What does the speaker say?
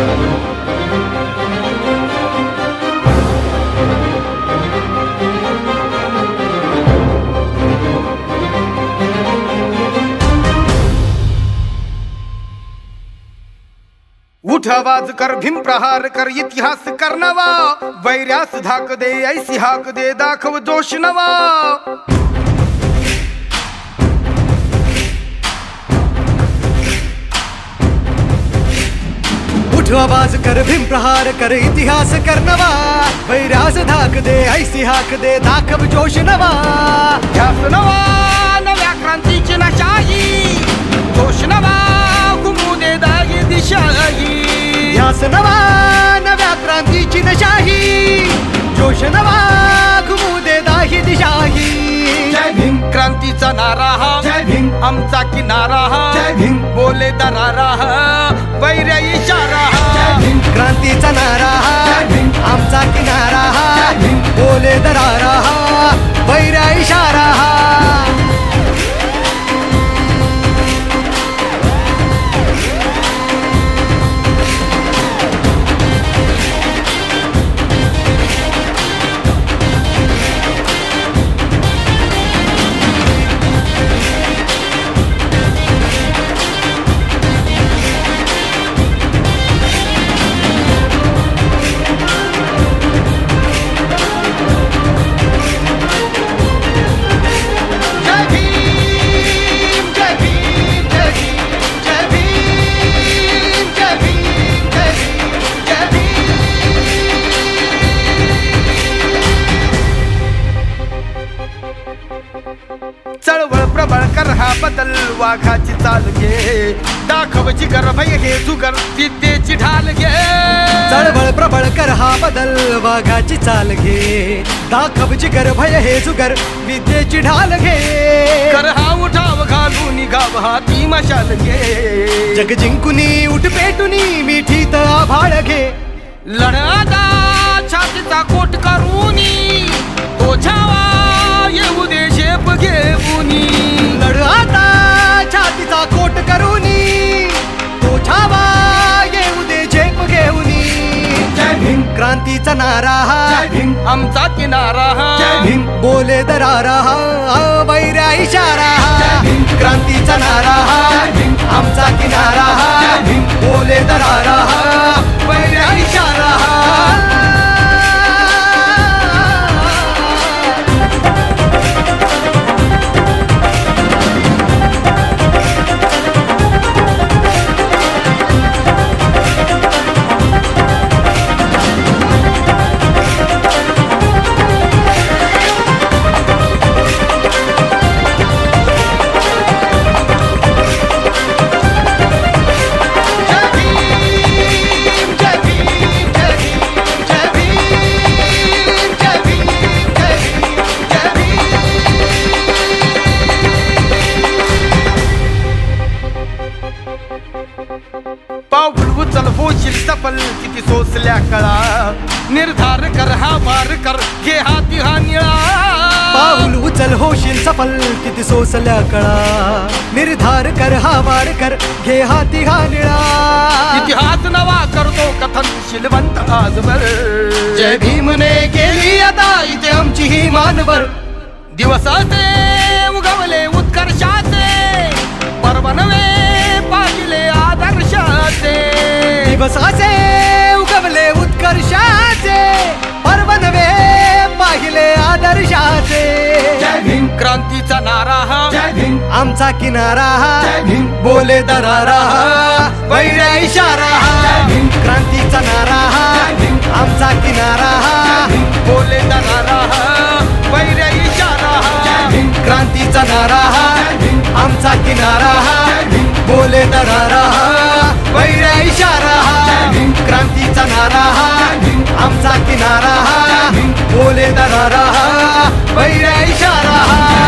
उठ आवाज कर, भीम प्रहार कर, इतिहास कर नवा, वैर्यास धाक दे, ऐसी हाक दे, दाखव जोश नवा. उठ आवाज कर, भीम प्रहार कर, इतिहास कर नवा, वैर्यास धाक दे, ऐसी हाक दे, दाखव जोश नवा. ध्यास नवा नव्या क्रांतीची नशाही, जोश नवा घुमू दे दागी दिशाही. ध्यास नवा नव्या क्रांतीची नशाही, जोश नवा घुमू दे दाही दिशाही. जय भीम क्रांतीचा नारा हा, जय भीम आमचा किनारा हा, जय भीम बोले दरारा हा, वैर्य इशारा हा. जय भीम क्रांतीचा नारा हा, जय भीम आमचा किनारा हा, जय भीम बोले दरारा हा, वैर्य इशारा हा. चळवळ प्रबळ कर हा बदल, वाघाची चाल घे, दाखव जिगर भय हे जुगर, विद्येची ढाल घे. चळवळ प्रबळ कर हा बदल, वाघाची चाल घे, दाखव जिगर भय हे जुगर, विद्येची ढाल घे. कर हा उठाव घालून गाव हाती मशाल घे. जग जिंकुनी उठ पेटुनी मिठीत आभाळ घे. लढादा छातीचा कोट करूनी, तो छावा येऊ दे शेप घेऊनी. लढ आता छातीचा कोट करूनी, तो छावा येऊ दे झेप घेऊनी. जय भीम क्रांतीचा नारा हा, जय भीम आमचा किनारा हा, जय भीम बोले दरारा हा, वैर्या इशारा हा. जय भीम क्रांतीचा नारा हा, जय भीम आमचा किनारा हा, जय भीम बोले दरारा हा, वैर्या इशारा हा. पाऊल उचल होशील सफल, किती सोसल्या कळा, निर्धार कर हा वार कर, घे हाती हा निळा. पाऊल उचल होशील सफल, किती सोसल्या कळा, निर्धार कर हा वार कर, घे हाती हा निळा. इतिहास नवा करतो कथन शिलवंत आजवर, जय भीमने केली आता इथे आमची ही मानवर. दिवसाचे उगवले उत्कर्षाचे, पर्व नवे पाहिले आदर्शाचे. दिवसाचे उगवले उत्कर्षाचे, पर्व नवे पाहिले आदर्शाचे. जय भीम क्रांतीचा नारा हा, जय भीम आमचा किनारा हा, जय भीम बोले दरारा हा, वैर्या इशारा हा. जय भीम क्रांतीचा नारा हा, जय भीम आमचा किनारा हा, जय भीम बोले दरारा हा, वैर्य इशारा हा. जय भीम क्रांतीचा नारा हा, जय भीम आमचा किनारा हा, जय भीम बोले दरारा हा, वैर्या इशारा हा. जय भीम क्रांतीचा नारा हा, जय भीम आमचा किनारा हा, जय भीम बोले दरारा हा, वैर्या इशारा हा.